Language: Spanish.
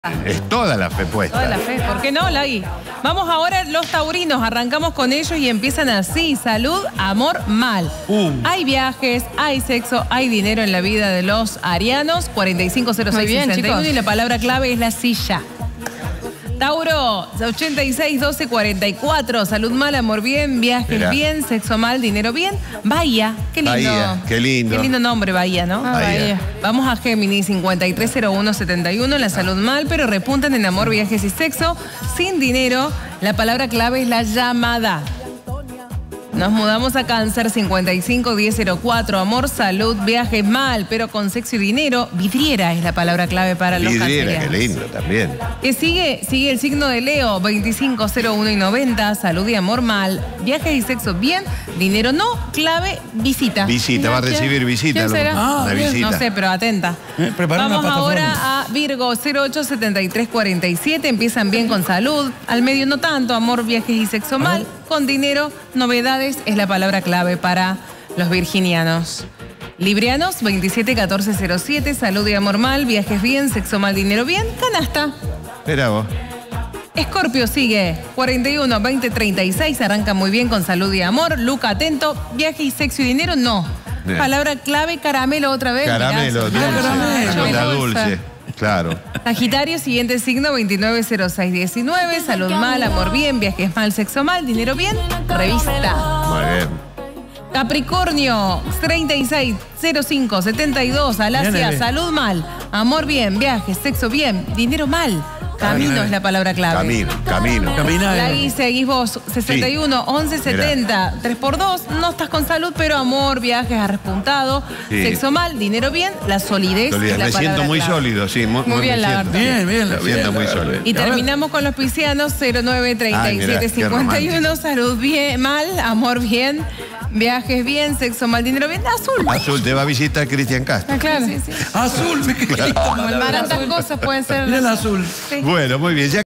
Es toda la fe puesta. Toda la fe, ¿por qué no, Lagui? Vamos ahora los taurinos, arrancamos con ellos y empiezan así: salud, amor, mal. Hay viajes, hay sexo, hay dinero en la vida de los arianos. 450661 y la palabra clave es la silla. Tauro, 861244, salud mal, amor bien, viajes bien, sexo mal, dinero bien. Bahía, qué lindo. Bahía, qué lindo. Qué lindo nombre, Bahía, ¿no? Bahía. Vamos a Géminis, 530171, la salud mal, pero repuntan en amor, viajes y sexo. Sin dinero, la palabra clave es la llamada. Nos mudamos a Cáncer, 551004, amor, salud, viajes mal, pero con sexo y dinero. Vidriera es la palabra clave para los cancerianos. Vidriera, qué lindo también. Sigue el signo de Leo, 250190, salud y amor mal, viajes y sexo bien, dinero no, clave, visita. Visita, va a recibir visita. ¿Quién será? Una visita. No sé, pero atenta. Vamos ahora a Virgo, 087347, empiezan bien con salud, al medio no tanto, amor, viajes y sexo mal, con dinero, novedades es la palabra clave para los virginianos. Librianos, 271407, salud y amor mal, viajes bien, sexo mal, dinero bien, canasta. Espera vos. Escorpio sigue, 412036, arranca muy bien con salud y amor. Luca, atento, viaje y sexo y dinero, no. Bien. Palabra clave, caramelo otra vez. Caramelo, dulce. Claro. Sagitario, siguiente signo, 290619, salud mal, amor bien, viajes mal, sexo mal, dinero bien, revista. Muy bien. Capricornio, 360572, Alasia, salud mal, amor bien, viajes, sexo bien, dinero mal. Camino es la palabra clave. Camino. Lagui, seguís vos, 611170, 3x2, no estás con salud, pero amor, viajes, has repuntado, sexo mal, dinero bien, la solidez. Es la me siento muy clave. sólido, sí. Muy bien, la verdad. Bien, me siento muy sólido. Y terminamos con los piscianos, 093751, salud bien, mal, amor bien, viajes bien, sexo mal, dinero bien, azul. Azul, te va a visitar Cristian Castro. Ah, claro. Azul, me quedé. Tantas cosas pueden ser. Mira el azul. Sí. Bueno, muy bien. Ya